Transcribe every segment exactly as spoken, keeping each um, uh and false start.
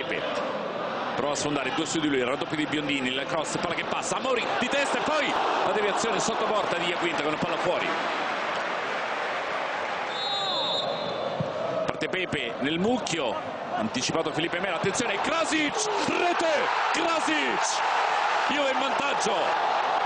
Pepe prova a sfondare, due su di lui, il raddoppio di Biondini, il cross, palla che passa, Amauri di testa e poi la deviazione sotto porta di Iaquinta con la palla fuori. Parte Pepe nel mucchio, anticipato Felipe Melo, attenzione, Krasic, rete, Krasic, Juve in vantaggio.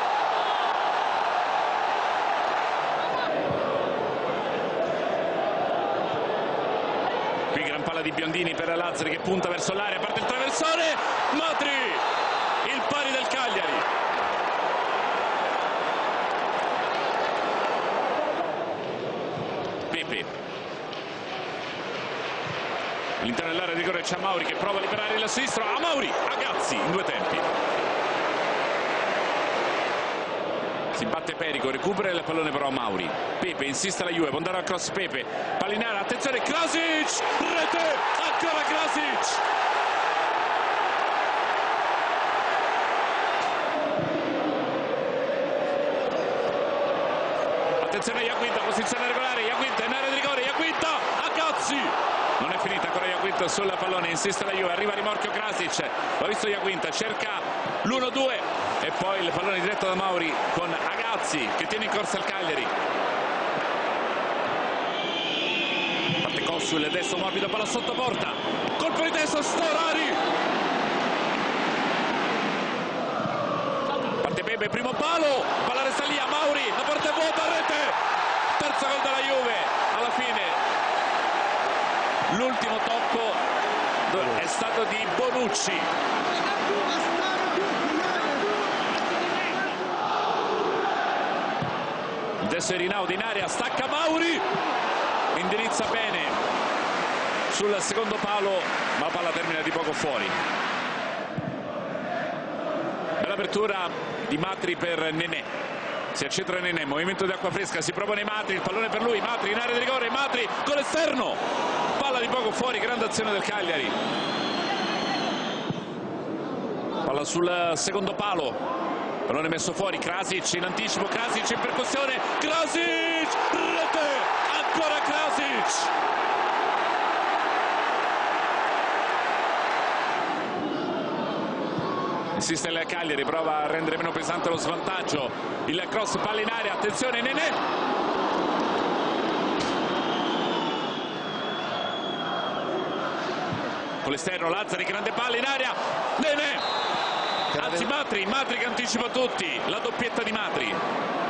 Di Biondini per Lazzari che punta verso l'area, parte il traversone, Matri, il pari del Cagliari. Pepe all'interno dell'area di rigore, c'è Amauri che prova a liberare il sinistro, Amauri, Agazzi in due tempi. Si batte Perico, recupera il pallone però Mauri. Pepe insiste la Juve, può andare al cross Pepe, Pallinara, attenzione, Krasic, rete, ancora Krasic. Attenzione a Iaquinta, posizione regolare, Iaquinta in area di rigore, Iaquinta, Agazzi. Non è finita ancora Iaquinta sul pallone, insiste la Juve, arriva a rimorchio Krasic, l'ha visto Iaquinta, cerca l'uno due e poi il pallone diretto da Mauri con Agazzi che tiene in corsa il Cagliari. Parte Cossul, destro morbido, palla sotto porta, colpo di testa, Storari. Parte Pepe, primo palo, palla resta lì a Mauri, la porta è vuota, rete, terzo gol della Juve. Alla fine l'ultimo tocco è stato di Bonucci. Adesso è Rinaldi in area, stacca Mauri, indirizza bene sul secondo palo, ma la palla termina di poco fuori. Bella apertura di Matri per Nenè, si accentra Nenè, movimento di acqua fresca, si propone Matri, il pallone per lui, Matri in area di rigore, Matri con l'esterno, palla di poco fuori, grande azione del Cagliari. Palla sul secondo palo, pallone messo fuori, Krasic in anticipo, Krasic in percussione, Krasic, rete, ancora Krasic. Insiste il Cagliari, prova a rendere meno pesante lo svantaggio, il cross, palla in aria, attenzione Nenè. Con l'esterno Lazzari, grande palla in aria, Nenè. Anzi Matri, Matri che anticipa tutti, la doppietta di Matri.